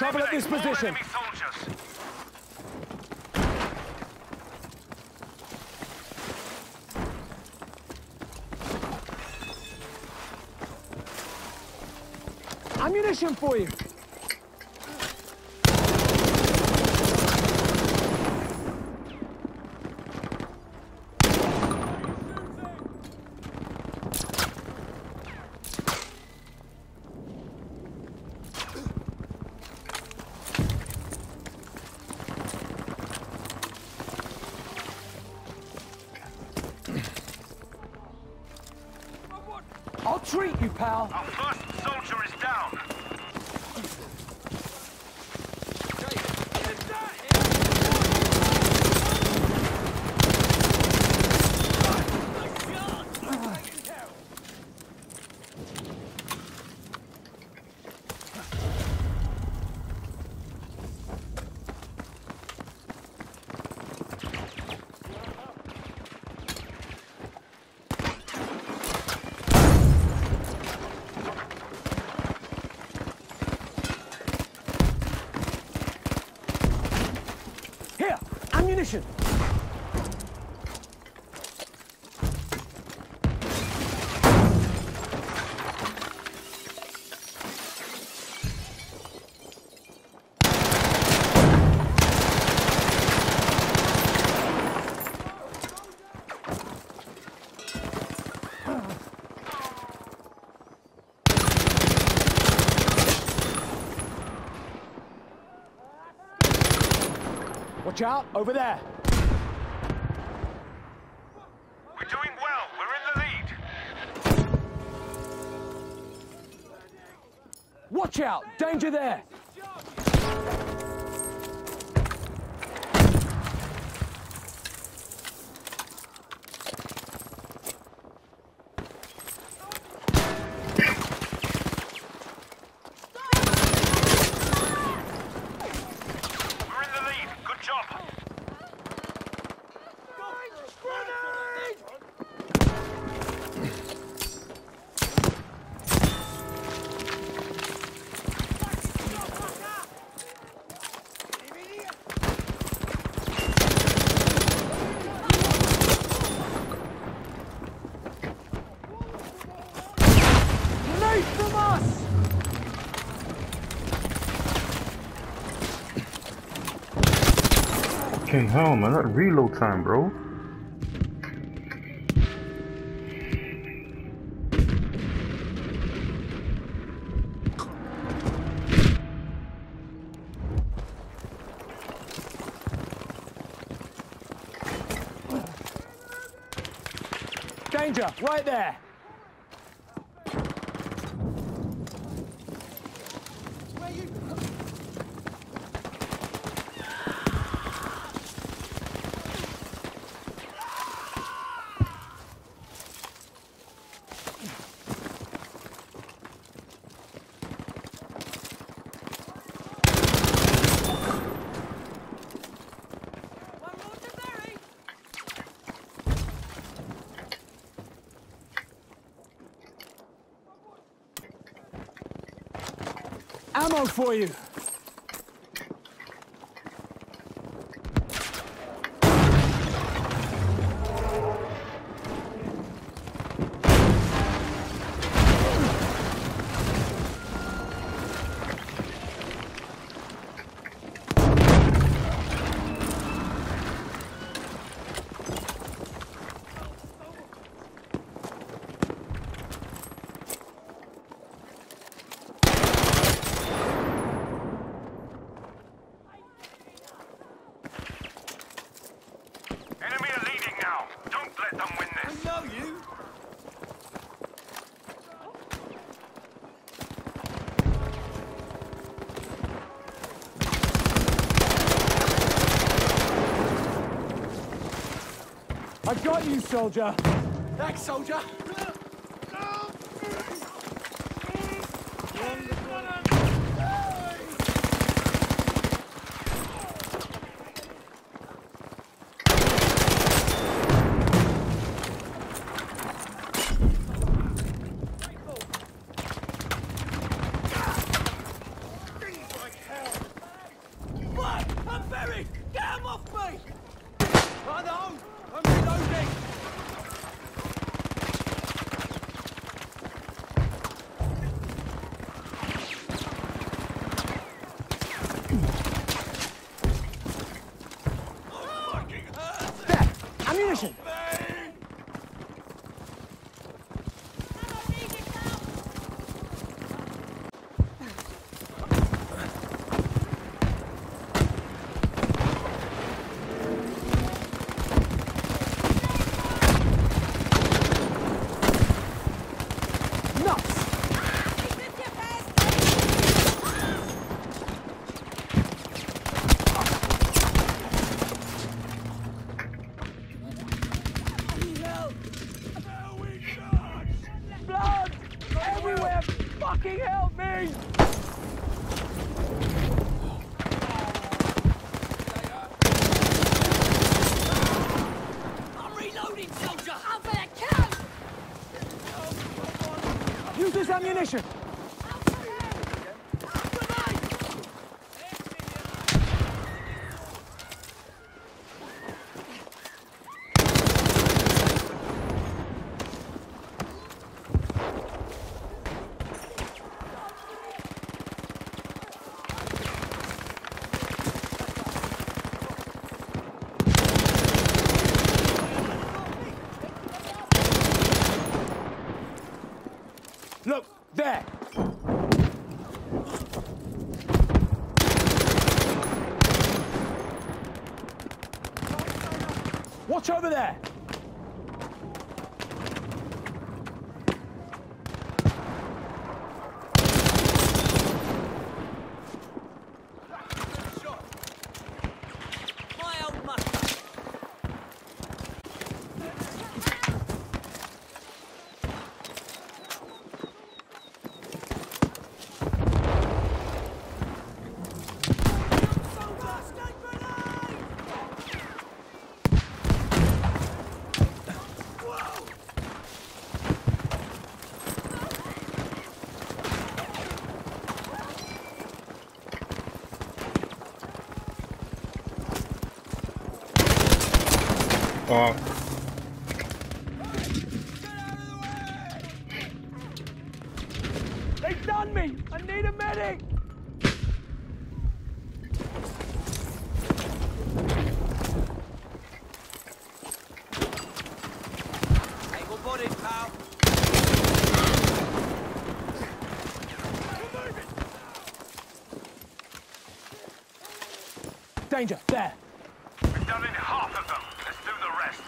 trouble at this position. Enemy soldiers. Ammunition for you. I'll treat you, pal. Our first soldier is down. Here, ammunition. Watch out, over there. We're doing well. We're in the lead. Watch out, danger there. We're in the lead. Good job. Grenade from us! Fucking hell, man, that reload time, bro. Danger, right there. Ammo for you. Enemy are leading now. Don't let them win this. We know you. I got you, soldier. Thanks, soldier. Like hell. Fucking help me! I'm reloading, soldier! Out for that count! Use this ammunition! Look, there! Watch over there! My old Mustang! Oh, They've done me! I need a medic! Able-bodied, pal. Danger, there! We've done in half of them. Let's do the rest.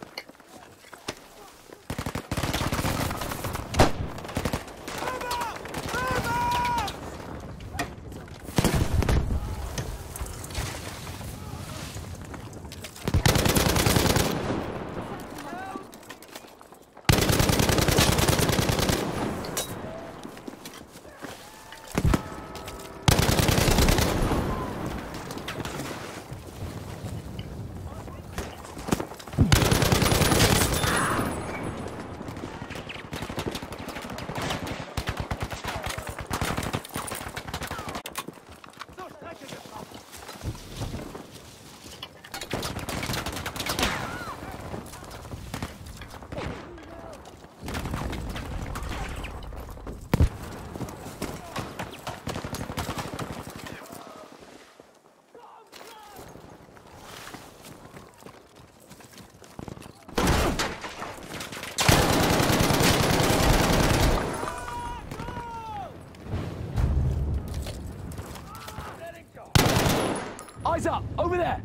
Eyes up! Over there!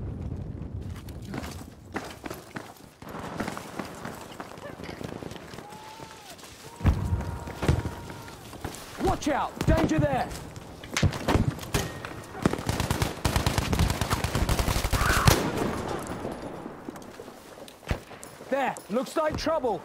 Watch out! Danger there! There! Looks like trouble!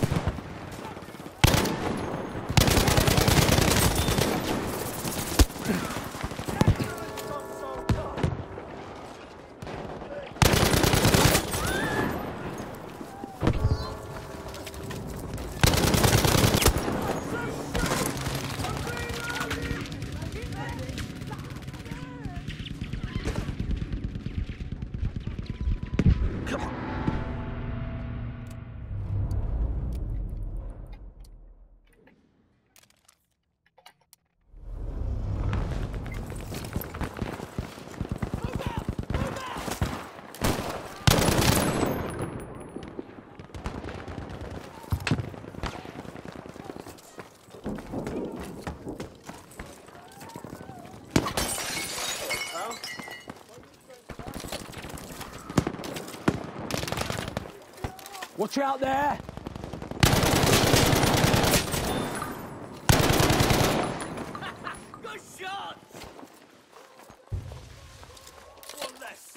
Watch out there! Good shot! One less.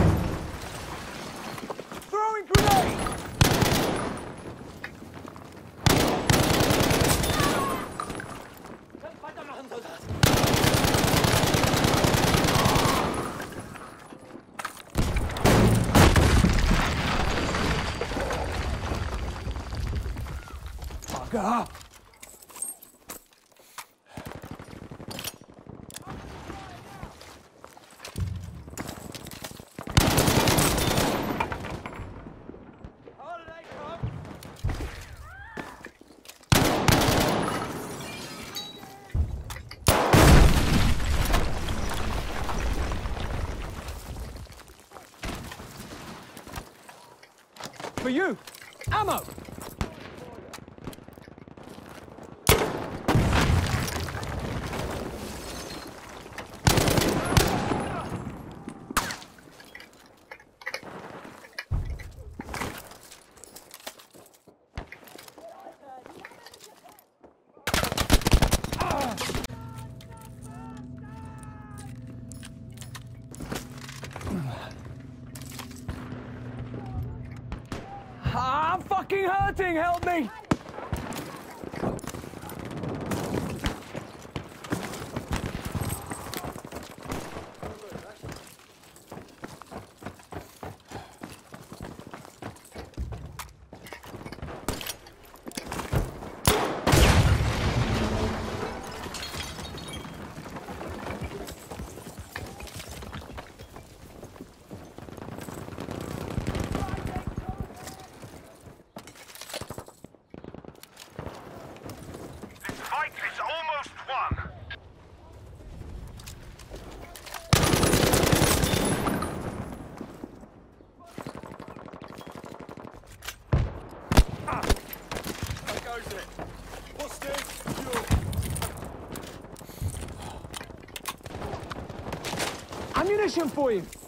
Throwing grenade! motherfucker! Holiday come. For you! Ammo! I'm fucking hurting! Help me! This fight is almost won. There goes it. What's this? Ammunition for you!